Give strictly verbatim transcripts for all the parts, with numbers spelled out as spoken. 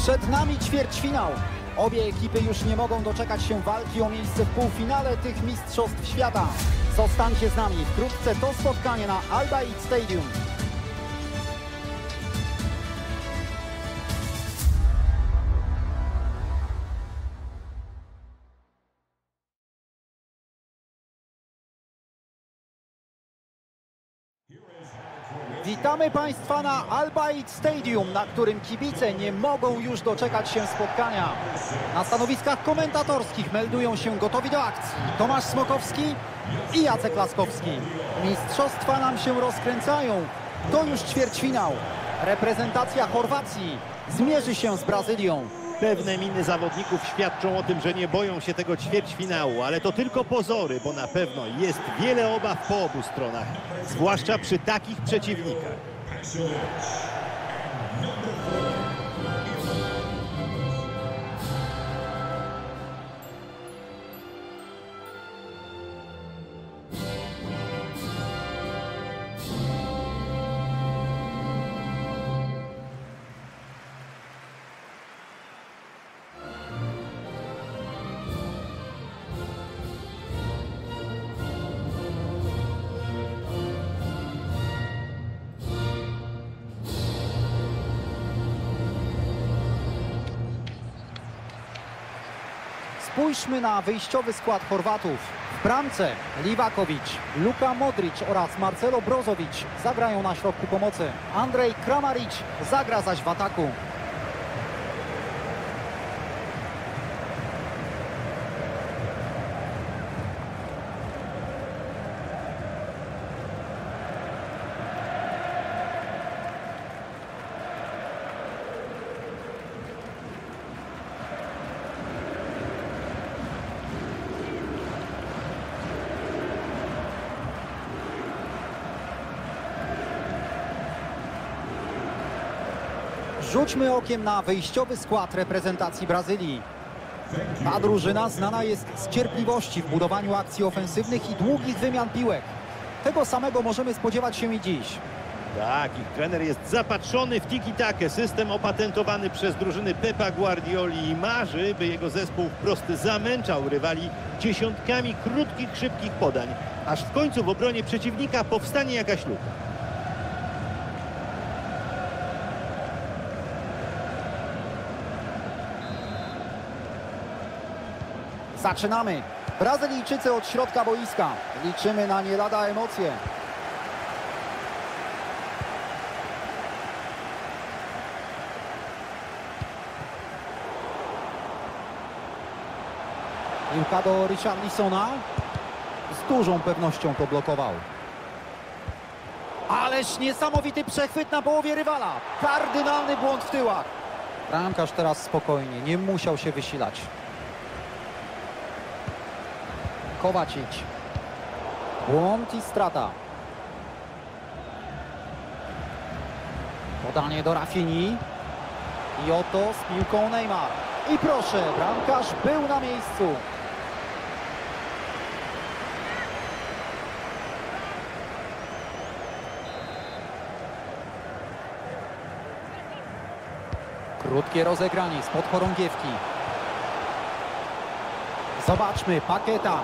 Przed nami ćwierćfinał. Obie ekipy już nie mogą doczekać się walki o miejsce w półfinale tych mistrzostw świata. Zostańcie z nami, wkrótce to spotkanie na Al Bayt Stadium. Witamy Państwa na Al Bayt Stadium, na którym kibice nie mogą już doczekać się spotkania. Na stanowiskach komentatorskich meldują się gotowi do akcji Tomasz Smokowski i Jacek Laskowski. Mistrzostwa nam się rozkręcają. To już ćwierćfinał. Reprezentacja Chorwacji zmierzy się z Brazylią. Pewne miny zawodników świadczą o tym, że nie boją się tego ćwierćfinału, ale to tylko pozory, bo na pewno jest wiele obaw po obu stronach, zwłaszcza przy takich przeciwnikach. Spójrzmy na wyjściowy skład Chorwatów. W bramce Livakovic, Luka Modric oraz Marcelo Brozovic zagrają na środku pomocy. Andrej Kramaric zagra zaś w ataku. Rzućmy okiem na wyjściowy skład reprezentacji Brazylii. Ta drużyna znana jest z cierpliwości w budowaniu akcji ofensywnych i długich wymian piłek. Tego samego możemy spodziewać się i dziś. Tak, ich trener jest zapatrzony w tiki-takę, system opatentowany przez drużyny Pepa Guardioli i marzy, by jego zespół wprost zamęczał rywali dziesiątkami krótkich, szybkich podań, aż w końcu w obronie przeciwnika powstanie jakaś luka. Zaczynamy. Brazylijczycy od środka boiska. Liczymy na nie lada emocje. Piłka do Richarlisona. Z dużą pewnością to blokował. Ależ niesamowity przechwyt na połowie rywala. Kardynalny błąd w tyłach. Bramkarz teraz spokojnie, nie musiał się wysilać. Kovacic. Błąd i strata. Podanie do Rafini. I oto z piłką Neymar. I proszę, bramkarz był na miejscu. Krótkie rozegranie spod chorągiewki. Zobaczmy, Paqueta.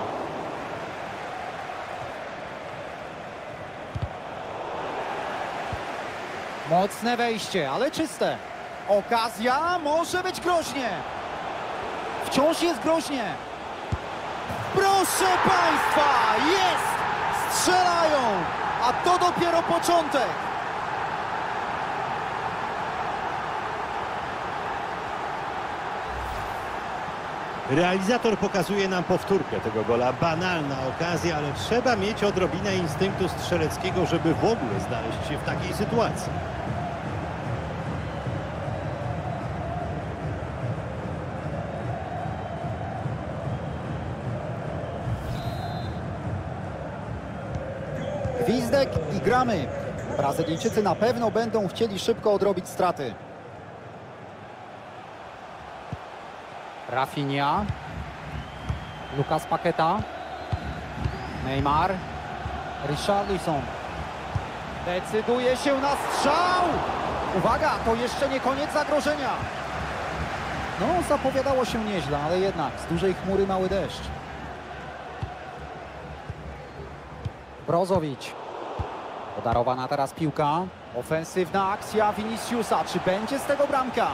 Mocne wejście, ale czyste. Okazja, może być groźnie. Wciąż jest groźnie. Proszę Państwa, jest! Strzelają, a to dopiero początek. Realizator pokazuje nam powtórkę tego gola. Banalna okazja, ale trzeba mieć odrobinę instynktu strzeleckiego, żeby w ogóle znaleźć się w takiej sytuacji. Gwizdek i gramy. Brazylijczycy na pewno będą chcieli szybko odrobić straty. Rafinha. Lucas Paqueta. Neymar. Richarlison. Decyduje się na strzał. Uwaga, to jeszcze nie koniec zagrożenia. No, zapowiadało się nieźle, ale jednak z dużej chmury mały deszcz. Brozowicz. Podarowana teraz piłka. Ofensywna akcja Viniciusa. Czy będzie z tego bramka?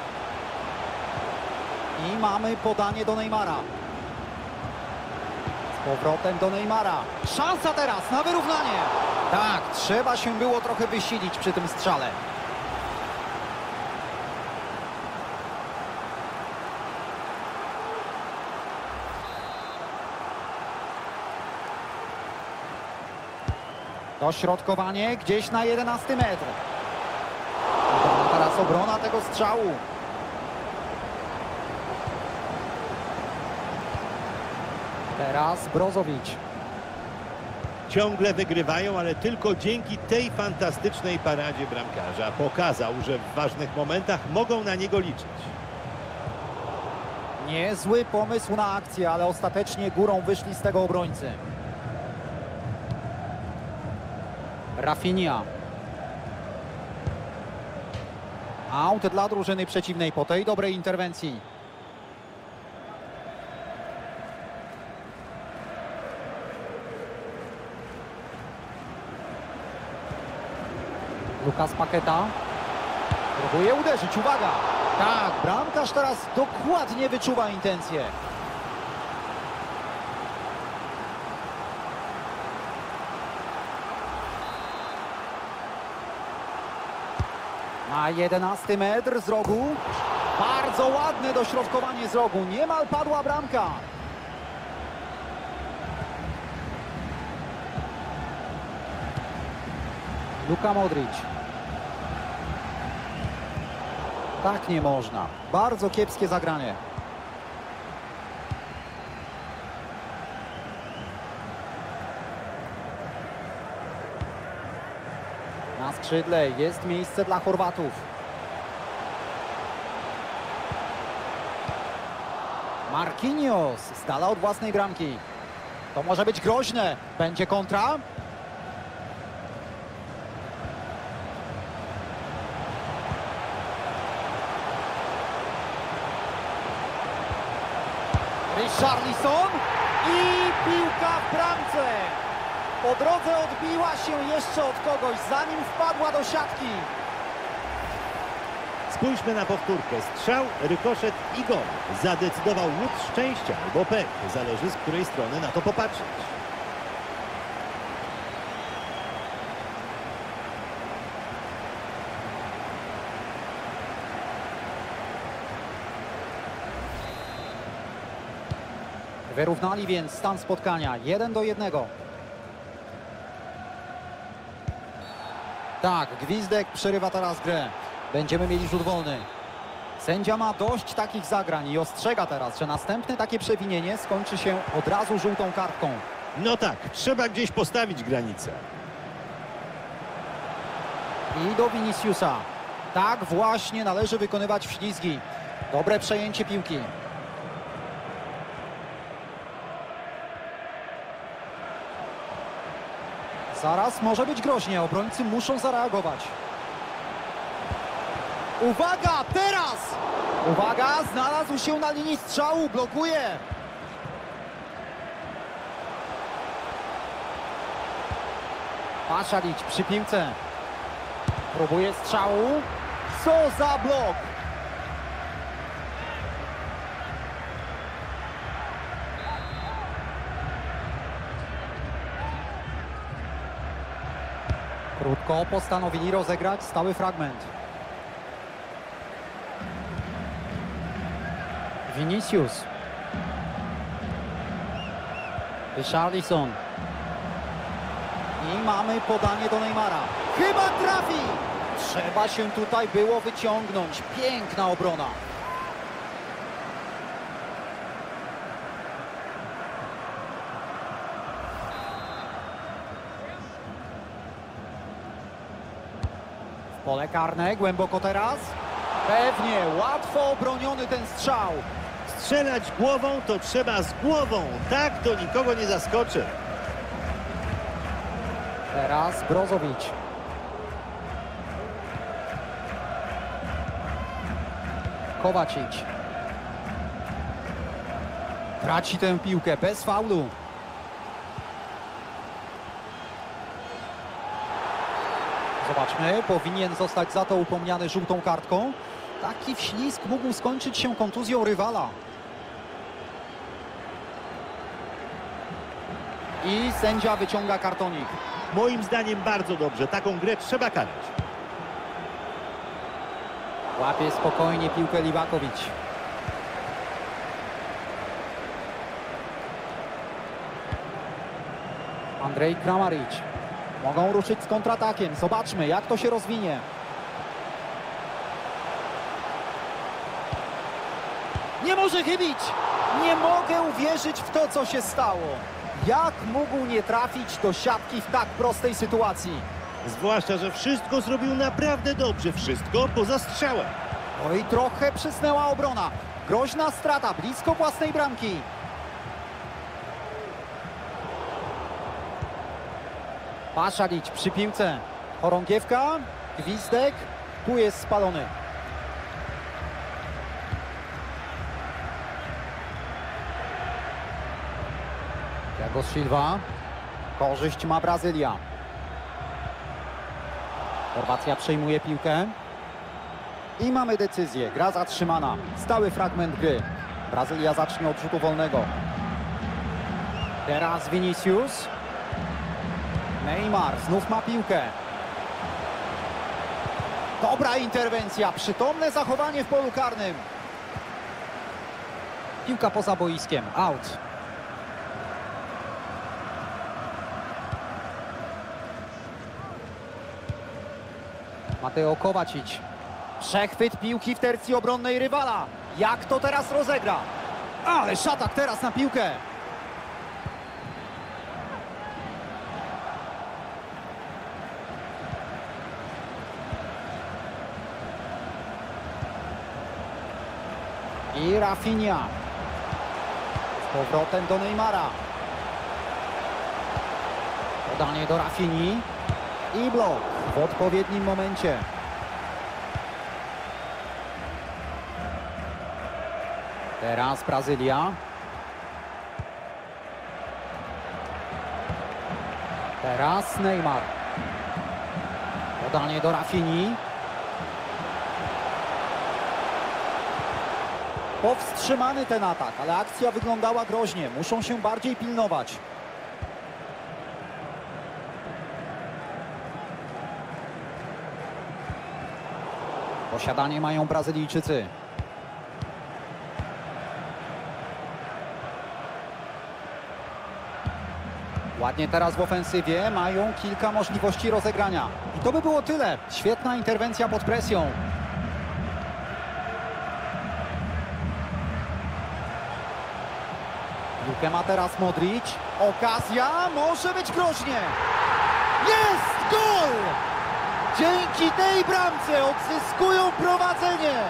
I mamy podanie do Neymara. Z powrotem do Neymara. Szansa teraz na wyrównanie. Tak, trzeba się było trochę wysilić przy tym strzale. Dośrodkowanie gdzieś na jedenasty metr. A teraz obrona tego strzału. Teraz Brozowicz. Ciągle wygrywają, ale tylko dzięki tej fantastycznej paradzie bramkarza. Pokazał, że w ważnych momentach mogą na niego liczyć. Niezły pomysł na akcję, ale ostatecznie górą wyszli z tego obrońcy. Rafinha. Aut dla drużyny przeciwnej po tej dobrej interwencji. Lucas Paqueta. Próbuje uderzyć, uwaga! Tak, bramkarz teraz dokładnie wyczuwa intencje. Na jedenasty metr z rogu. Bardzo ładne dośrodkowanie z rogu. Niemal padła bramka. Luka Modric. Tak nie można. Bardzo kiepskie zagranie. Na skrzydle jest miejsce dla Chorwatów. Marquinhos z dala od własnej bramki. To może być groźne. Będzie kontra. Richarlison i piłka w bramce. Po drodze odbiła się jeszcze od kogoś, zanim wpadła do siatki. Spójrzmy na powtórkę. Strzał, rykoszet i gol. Zadecydował łód szczęścia albo pech. Zależy, z której strony na to popatrzeć. Wyrównali więc stan spotkania jeden do jednego. Tak, gwizdek przerywa teraz grę. Będziemy mieli rzut wolny. Sędzia ma dość takich zagrań i ostrzega teraz, że następne takie przewinienie skończy się od razu żółtą kartką. No tak, trzeba gdzieś postawić granicę. I do Viniciusa. Tak właśnie należy wykonywać wślizgi. Dobre przejęcie piłki. Zaraz może być groźnie, obrońcy muszą zareagować. Uwaga, teraz! Uwaga, znalazł się na linii strzału, blokuje. Paszalić przy piłce. Próbuje strzału. Co za blok! Krótko postanowili rozegrać stały fragment. Vinicius. Richarlison. I mamy podanie do Neymara. Chyba trafi! Trzeba się tutaj było wyciągnąć. Piękna obrona. W pole karne, głęboko teraz. Pewnie, łatwo obroniony ten strzał. Strzelać głową to trzeba z głową. Tak to nikogo nie zaskoczy. Teraz Brozowicz. Kovacic. Traci tę piłkę bez faulu. Zobaczmy, powinien zostać za to upomniany żółtą kartką. Taki wślizg mógł skończyć się kontuzją rywala. I sędzia wyciąga kartonik. Moim zdaniem bardzo dobrze. Taką grę trzeba karać. Łapie spokojnie piłkę Livakovic. Andrzej Kramaric. Mogą ruszyć z kontratakiem. Zobaczmy, jak to się rozwinie. Nie może chybić! Nie mogę uwierzyć w to, co się stało. Jak mógł nie trafić do siatki w tak prostej sytuacji? Zwłaszcza, że wszystko zrobił naprawdę dobrze. Wszystko poza strzałem. Oj, trochę przysnęła obrona. Groźna strata blisko własnej bramki. Paszalić przy piłce. Chorągiewka, gwizdek, tu jest spalony. Thiago Silva. Korzyść ma Brazylia. Chorwacja przejmuje piłkę. I mamy decyzję. Gra zatrzymana. Stały fragment gry. Brazylia zacznie od rzutu wolnego. Teraz Vinicius. Neymar znów ma piłkę. Dobra interwencja. Przytomne zachowanie w polu karnym. Piłka poza boiskiem. Out. Mateo Kovacic. Przechwyt piłki w tercji obronnej rywala. Jak to teraz rozegra? Ale szatak teraz na piłkę. I Rafinha. Z powrotem do Neymara. Podanie do Rafini. I blok w odpowiednim momencie. Teraz Brazylia. Teraz Neymar. Podanie do Rafini. Powstrzymany ten atak, ale akcja wyglądała groźnie. Muszą się bardziej pilnować. Posiadanie mają Brazylijczycy. Ładnie teraz w ofensywie, mają kilka możliwości rozegrania. I to by było tyle. Świetna interwencja pod presją. Piłkę ma teraz Modric. Okazja, może być groźnie. Jest gol! Dzięki tej bramce odzyskują prowadzenie.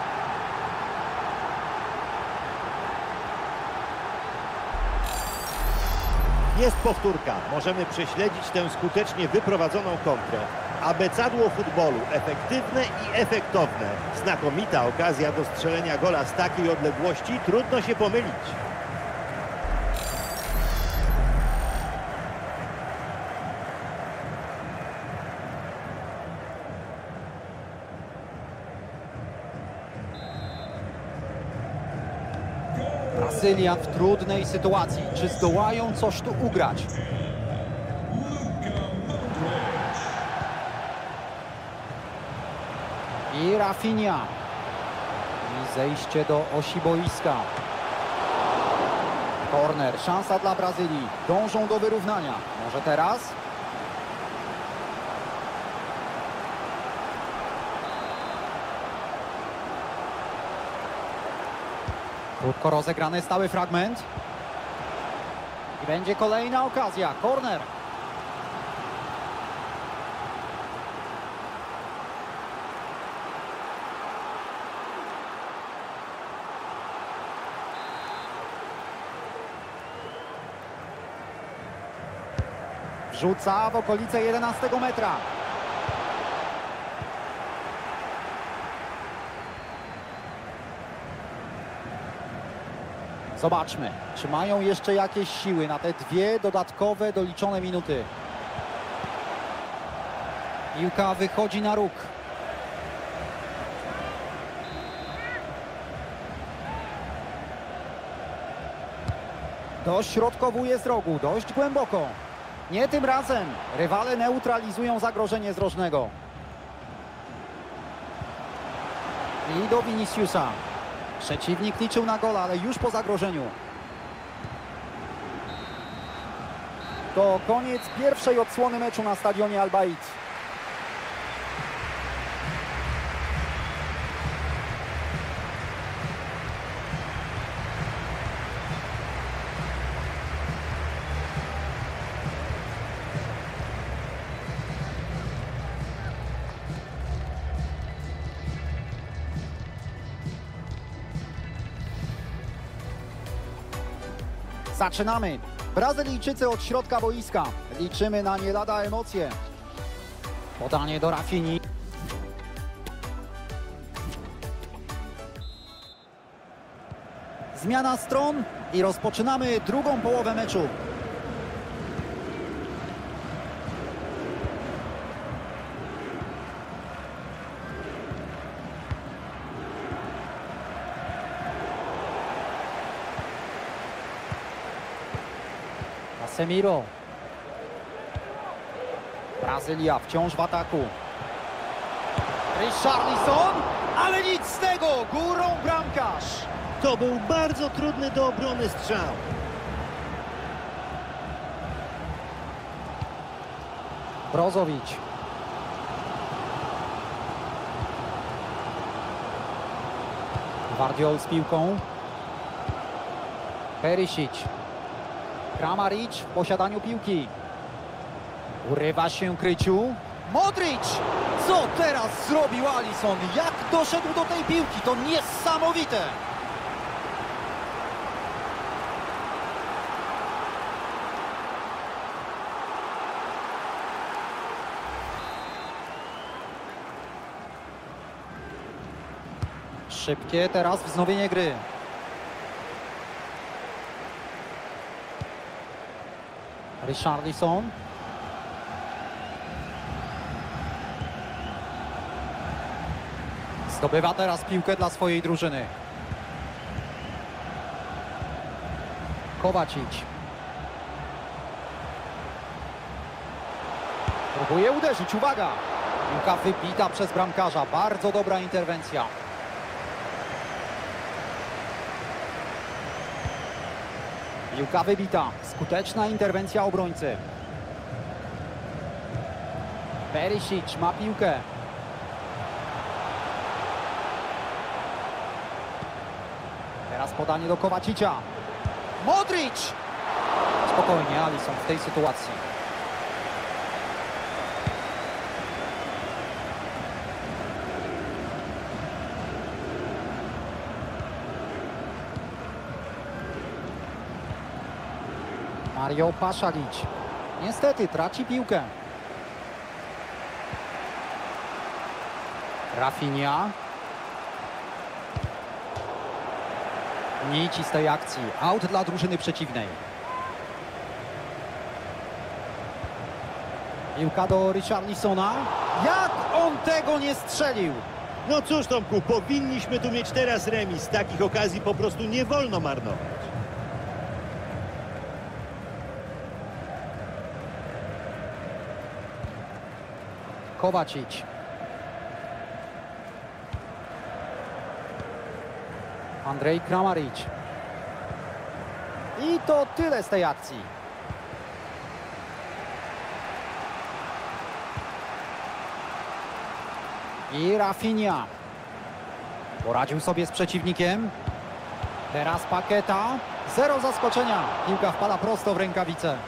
Jest powtórka. Możemy prześledzić tę skutecznie wyprowadzoną kontrę. Abecadło futbolu. Efektywne i efektowne. Znakomita okazja do strzelenia gola z takiej odległości. Trudno się pomylić. Brazylia w trudnej sytuacji. Czy zdołają coś tu ugrać? I Rafinha. I zejście do osi boiska. Corner, szansa dla Brazylii. Dążą do wyrównania. Może teraz? Krótko rozegrany stały fragment. I będzie kolejna okazja. Corner. Wrzuca w okolice jedenastego metra. Zobaczmy, czy mają jeszcze jakieś siły na te dwie dodatkowe, doliczone minuty. Piłka wychodzi na róg. Dośrodkowuje z rogu, dość głęboko. Nie tym razem. Rywale neutralizują zagrożenie z rożnego. I do Viniciusa. Przeciwnik liczył na gola, ale już po zagrożeniu. To koniec pierwszej odsłony meczu na stadionie Al Baid. Zaczynamy. Brazylijczycy od środka boiska. Liczymy na nie lada emocje. Podanie do Rafini. Zmiana stron i rozpoczynamy drugą połowę meczu. Casemiro. Brazylia wciąż w ataku. Richarlison, ale nic z tego, górą bramkarz. To był bardzo trudny do obrony strzał. Brozovic. Gvardiol z piłką. Perisic. Kramaric w posiadaniu piłki. Urywa się kryciu. Modric! Co teraz zrobił Alisson? Jak doszedł do tej piłki? To niesamowite! Szybkie teraz wznowienie gry. Richarlison. Zdobywa teraz piłkę dla swojej drużyny. Kovacic. Próbuje uderzyć, uwaga! Piłka wybita przez bramkarza, bardzo dobra interwencja. Piłka wybita, skuteczna interwencja obrońcy. Perisic ma piłkę. Teraz podanie do Kovacicia. Modric! Spokojnie, Alisson w tej sytuacji. Mario Pasalic. Niestety traci piłkę. Rafinha. Nici z tej akcji. Aut dla drużyny przeciwnej. Piłka do Richarlisona. Jak on tego nie strzelił? No cóż, Tomku, powinniśmy tu mieć teraz remis. Takich okazji po prostu nie wolno marnować. Kovacic. Andrej Kramaric. I to tyle z tej akcji. I Rafinha. Poradził sobie z przeciwnikiem. Teraz Paqueta. Zero zaskoczenia. Piłka wpada prosto w rękawice.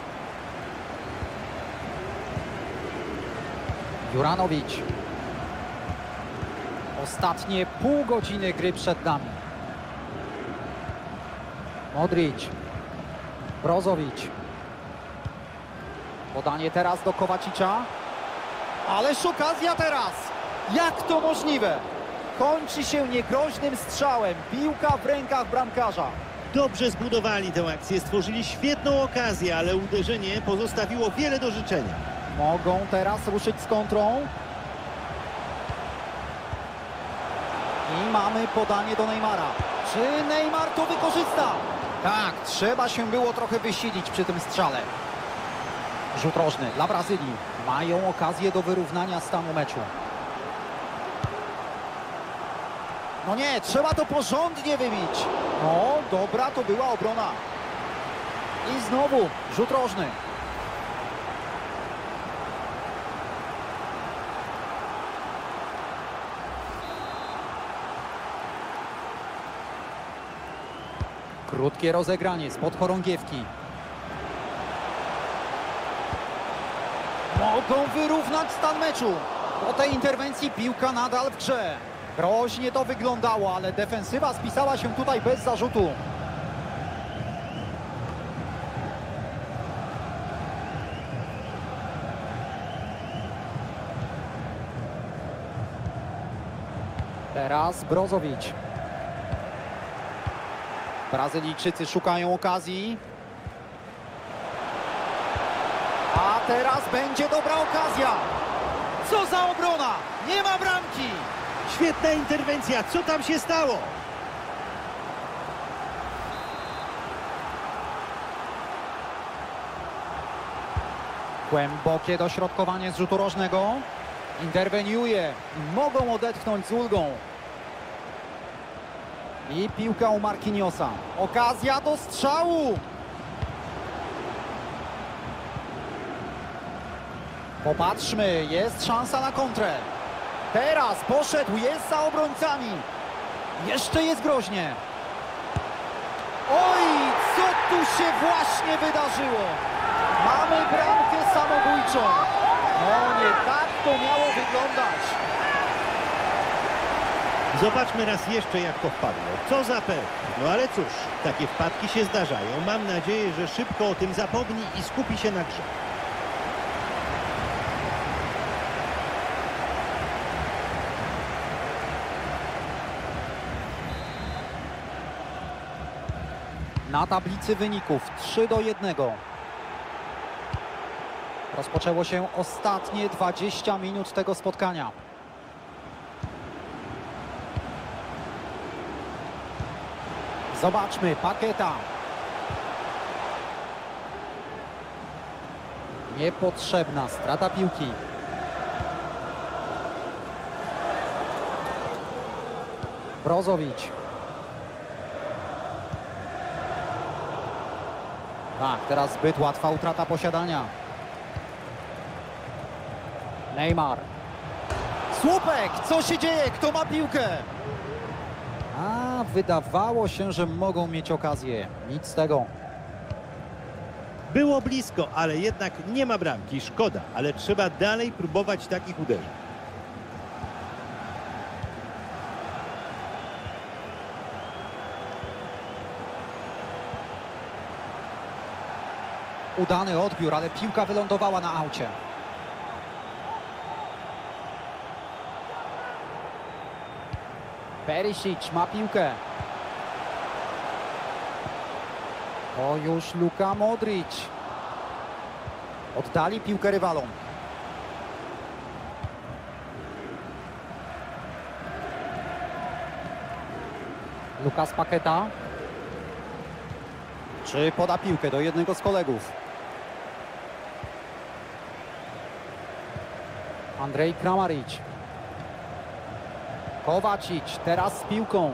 Juranovic. Ostatnie pół godziny gry przed nami. Modric. Brozovic. Podanie teraz do Kovacicia. Ależ okazja teraz. Jak to możliwe? Kończy się niegroźnym strzałem. Piłka w rękach bramkarza. Dobrze zbudowali tę akcję, stworzyli świetną okazję, ale uderzenie pozostawiło wiele do życzenia. Mogą teraz ruszyć z kontrą. I mamy podanie do Neymara. Czy Neymar to wykorzysta? Tak, trzeba się było trochę wysilić przy tym strzale. Rzut rożny dla Brazylii. Mają okazję do wyrównania stanu meczu. No nie, trzeba to porządnie wybić. No, dobra, to była obrona. I znowu rzut rożny. Krótkie rozegranie spod chorągiewki. Mogą wyrównać stan meczu. Po tej interwencji piłka nadal w grze. Groźnie to wyglądało, ale defensywa spisała się tutaj bez zarzutu. Teraz Brozovic. Brazylijczycy szukają okazji. A teraz będzie dobra okazja. Co za obrona! Nie ma bramki! Świetna interwencja, co tam się stało? Głębokie dośrodkowanie z rzutu rożnego. Interweniuje. Mogą odetchnąć z ulgą. I piłka u Marquinhosa. Okazja do strzału. Popatrzmy, jest szansa na kontrę. Teraz poszedł, jest za obrońcami. Jeszcze jest groźnie. Oj, co tu się właśnie wydarzyło? Mamy bramkę samobójczą. No nie tak to miało wyglądać. Zobaczmy raz jeszcze, jak to wpadło. Co za pech. No ale cóż, takie wpadki się zdarzają. Mam nadzieję, że szybko o tym zapomni i skupi się na grze. Na tablicy wyników trzy do jednego. Rozpoczęło się ostatnie dwadzieścia minut tego spotkania. Zobaczmy, Paqueta. Niepotrzebna strata piłki. Brozovic. Tak, teraz zbyt łatwa utrata posiadania. Neymar. Słupek! Co się dzieje? Kto ma piłkę? A, wydawało się, że mogą mieć okazję. Nic z tego. Było blisko, ale jednak nie ma bramki. Szkoda, ale trzeba dalej próbować takich uderzeń. Udany odbiór, ale piłka wylądowała na aucie. Perisic ma piłkę. O, już Luka Modric. Oddali piłkę rywalom. Lucas Paqueta. Czy poda piłkę do jednego z kolegów? Andrej Kramaric. Kovacic teraz z piłką.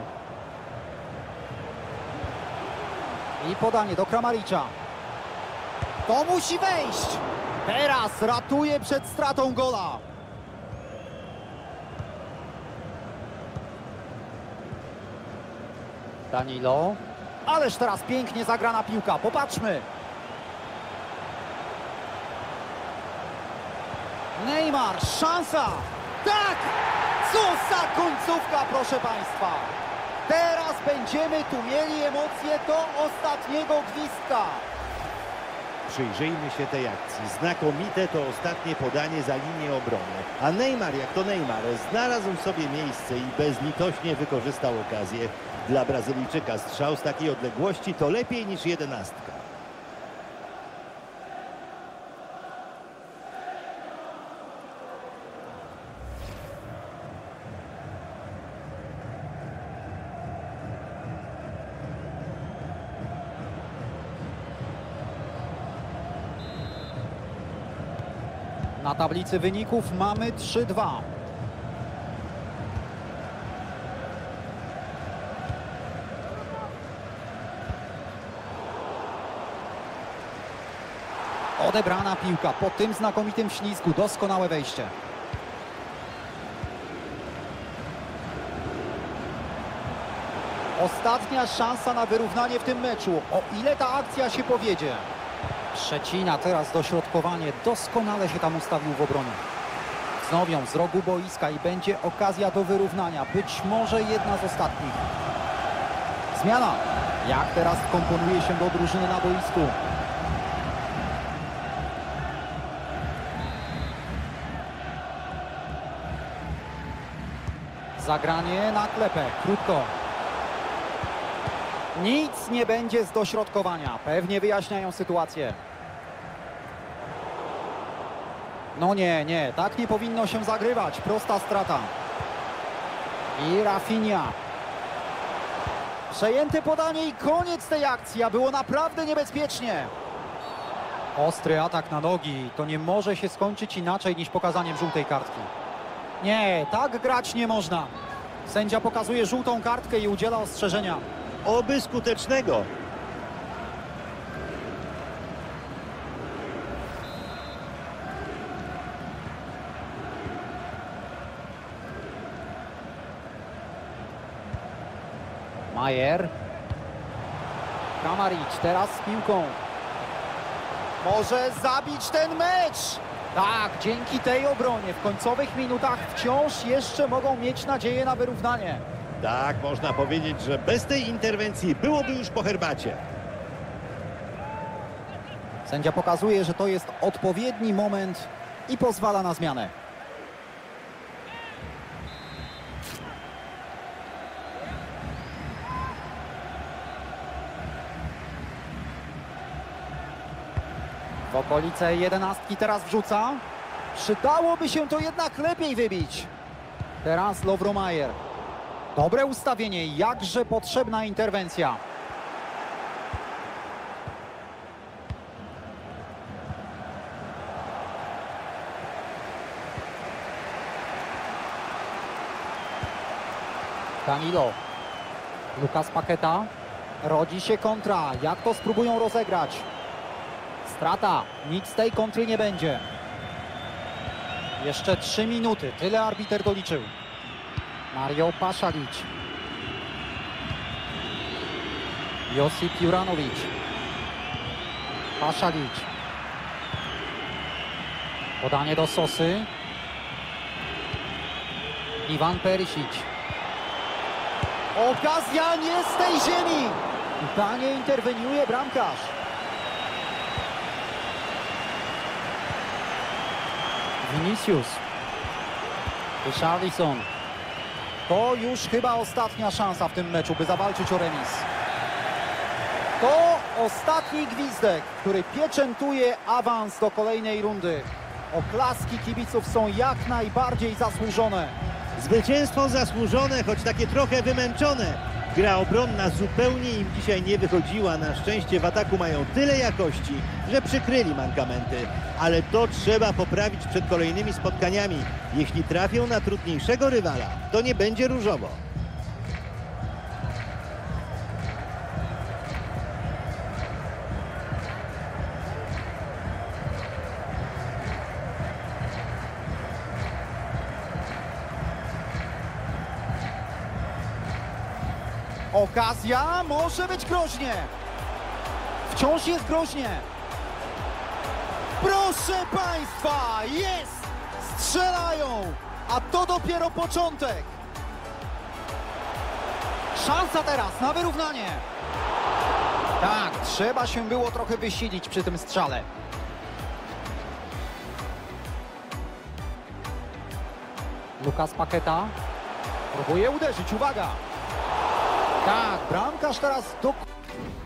I podanie do Kramaricza. To musi wejść. Teraz ratuje przed stratą gola. Danilo. Ależ teraz pięknie zagrana piłka. Popatrzmy. Neymar, szansa. Tak! Co za końcówka, proszę Państwa. Teraz będziemy tu mieli emocje do ostatniego gwizdka. Przyjrzyjmy się tej akcji. Znakomite to ostatnie podanie za linię obrony. A Neymar, jak to Neymar, znalazł sobie miejsce i bezlitośnie wykorzystał okazję. Dla Brazylijczyka strzał z takiej odległości to lepiej niż jedenastka. Na tablicy wyników mamy trzy dwa. Odebrana piłka po tym znakomitym ślizgu. Doskonałe wejście. Ostatnia szansa na wyrównanie w tym meczu. O ile ta akcja się powiedzie. Szczecina teraz dośrodkowanie. Doskonale się tam ustawił w obronie. Wznowią z rogu boiska i będzie okazja do wyrównania. Być może jedna z ostatnich. Zmiana. Jak teraz komponuje się do drużyny na boisku. Zagranie na klepę. Krótko. Nic nie będzie z dośrodkowania. Pewnie wyjaśniają sytuację. No nie, nie. Tak nie powinno się zagrywać. Prosta strata. I Rafinha. Przejęte podanie i koniec tej akcji. A było naprawdę niebezpiecznie. Ostry atak na nogi. To nie może się skończyć inaczej niż pokazaniem żółtej kartki. Nie, tak grać nie można. Sędzia pokazuje żółtą kartkę i udziela ostrzeżenia. Oby skutecznego. Majer. Kramaric teraz z piłką. Może zabić ten mecz. Tak, dzięki tej obronie w końcowych minutach wciąż jeszcze mogą mieć nadzieję na wyrównanie. Tak, można powiedzieć, że bez tej interwencji byłoby już po herbacie. Sędzia pokazuje, że to jest odpowiedni moment i pozwala na zmianę. W okolice jedenastki teraz wrzuca. Przydałoby się to jednak lepiej wybić. Teraz Lovro Majer. Dobre ustawienie, jakże potrzebna interwencja. Danilo. Lucas Paqueta. Rodzi się kontra. Jak to spróbują rozegrać? Strata. Nic z tej kontry nie będzie. Jeszcze trzy minuty. Tyle arbiter doliczył. Mario Pasalic. Josip Juranovic. Pasalic. Podanie do Sosy. Iwan Perisic. Okazja nie z tej ziemi. Udanie interweniuje bramkarz. Vinicius. Richarlison. To już chyba ostatnia szansa w tym meczu, by zawalczyć o remis. To ostatni gwizdek, który pieczętuje awans do kolejnej rundy. Oklaski kibiców są jak najbardziej zasłużone. Zwycięstwo zasłużone, choć takie trochę wymęczone. Gra obronna zupełnie im dzisiaj nie wychodziła. Na szczęście w ataku mają tyle jakości, że przykryli mankamenty. Ale to trzeba poprawić przed kolejnymi spotkaniami. Jeśli trafią na trudniejszego rywala, to nie będzie różowo. Okazja, może być groźnie. Wciąż jest groźnie. Proszę Państwa, jest! Strzelają! A to dopiero początek. Szansa teraz na wyrównanie. Tak, trzeba się było trochę wysilić przy tym strzale. Lucas Paqueta próbuje uderzyć, uwaga! Tak, bramkarz teraz do...